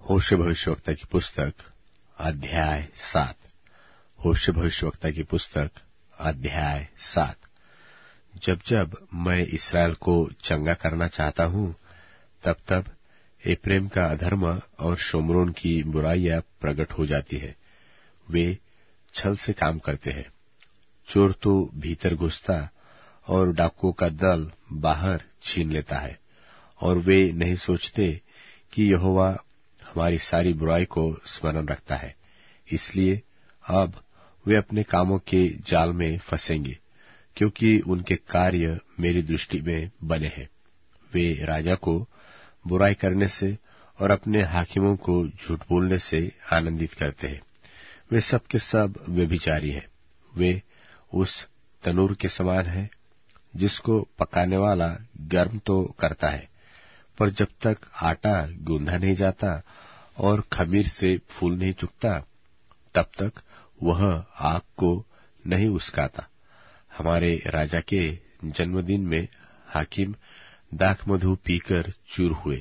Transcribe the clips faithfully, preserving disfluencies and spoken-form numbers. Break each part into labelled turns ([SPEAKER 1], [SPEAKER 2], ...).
[SPEAKER 1] होशे भविष्यवक्ता की पुस्तक अध्याय सात। होशे भविष्यवक्ता की पुस्तक अध्याय सात। जब जब मैं इस्राएल को चंगा करना चाहता हूँ, तब तब एप्रेम का अधर्म और शोमरोन की बुराइयां प्रकट हो जाती है। वे छल से काम करते हैं। चोर तो भीतर घुसता और डाकुओं का दल बाहर छीन लेता है, और वे नहीं सोचते कि यहोवा हमारी सारी बुराई को स्मरण रखता है। इसलिए अब वे अपने कामों के जाल में फंसेंगे, क्योंकि उनके कार्य मेरी दृष्टि में बने हैं। वे राजा को बुराई करने से और अपने हाकिमों को झूठ बोलने से आनंदित करते हैं। वे सब के सब व्यभिचारी हैं। वे उस तनूर के समान हैं, जिसको पकाने वाला गर्म तो करता है, पर जब तक आटा गूंधा नहीं जाता और खमीर से फूल नहीं चुकता, तब तक वह आग को नहीं उस्काता। हमारे राजा के जन्मदिन में हाकिम दाख मधु पीकर चूर हुए।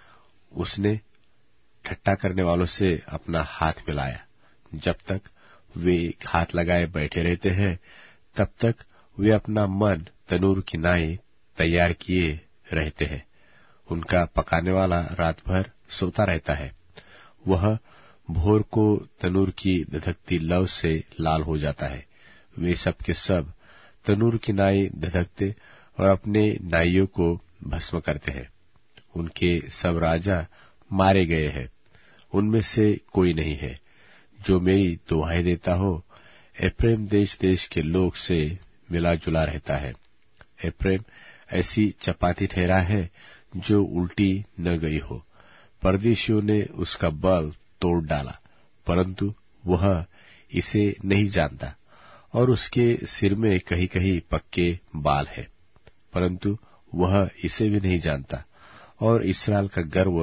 [SPEAKER 1] उसने ठट्टा करने वालों से अपना हाथ मिलाया। जब तक वे हाथ लगाए बैठे रहते हैं, तब तक वे अपना मन तनूर की नाई तैयार किए रहते हैं। उनका पकाने वाला रात भर सोता रहता है। वह भोर को तनूर की धधकती लौ से लाल हो जाता है। वे सब के सब तनूर की नाई धधकते और अपने नाइयों को भस्म करते हैं। उनके सब राजा मारे गए हैं। उनमें से कोई नहीं है जो मेरी दुहाई देता हो। एप्रेम देश देश के लोग से मिला जुला रहता है। एप्रेम ऐसी चपाती ठहरा है जो उल्टी न गई हो। परदेशियों ने उसका बल तोड़ डाला, परंतु वह इसे नहीं जानता, और उसके सिर में कहीं कहीं पक्के बाल है, परंतु वह इसे भी नहीं जानता। और इस्राएल का गर्व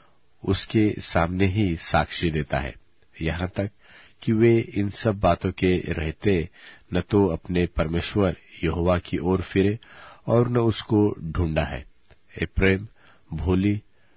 [SPEAKER 1] उसके सामने ही साक्षी देता है, यहाँ तक कि वे इन सब बातों के रहते न तो अपने परमेश्वर यहोवा की ओर फिरे और न उसको ढूंढा है। एप्रेम भोली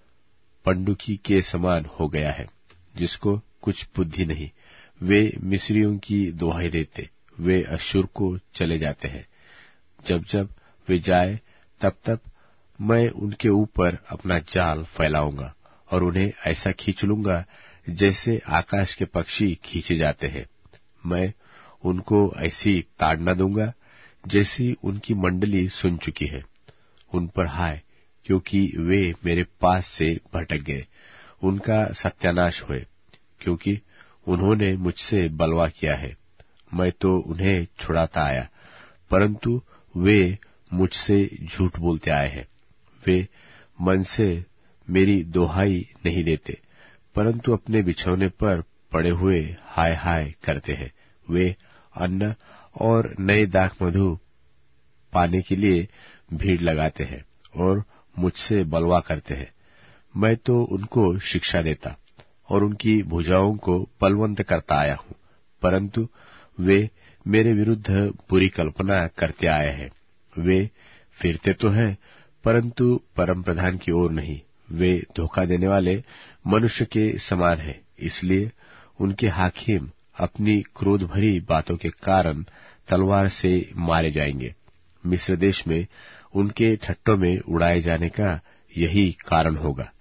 [SPEAKER 1] पंडुकी के समान हो गया है, जिसको कुछ बुद्धि नहीं। वे मिस्रियों की दुहाई देते, वे अश्शूर को चले जाते हैं। जब जब वे जाए, तब तब मैं उनके ऊपर अपना जाल फैलाऊंगा और उन्हें ऐसा खींच लूंगा जैसे आकाश के पक्षी खींचे जाते हैं। मैं उनको ऐसी ताड़ना दूंगा जैसी उनकी मंडली सुन चुकी है। उन पर हाय, क्योंकि वे मेरे पास से भटक गए। उनका सत्यानाश हुए, क्योंकि उन्होंने मुझसे बलवा किया है। मैं तो उन्हें छुड़ाता आया, परंतु वे मुझसे झूठ बोलते आए हैं। वे मन से मेरी दोहाई नहीं देते, परंतु अपने बिछौने पर पड़े हुए हाय हाय करते हैं। वे अन्न और नए दाख मधु पाने के लिए भीड़ लगाते हैं और मुझसे बलवा करते हैं। मैं तो उनको शिक्षा देता और उनकी भुजाओं को बलवंत करता आया हूँ, परंतु वे मेरे विरुद्ध बुरी कल्पना करते आए हैं। वे फिरते तो हैं, परंतु परम प्रधान की ओर नहीं। वे धोखा देने वाले मनुष्य के समान हैं, इसलिए उनके हाकिम अपनी क्रोध भरी बातों के कारण तलवार से मारे जाएंगे। मिस्र देश में उनके ठट्टों में उड़ाए जाने का यही कारण होगा।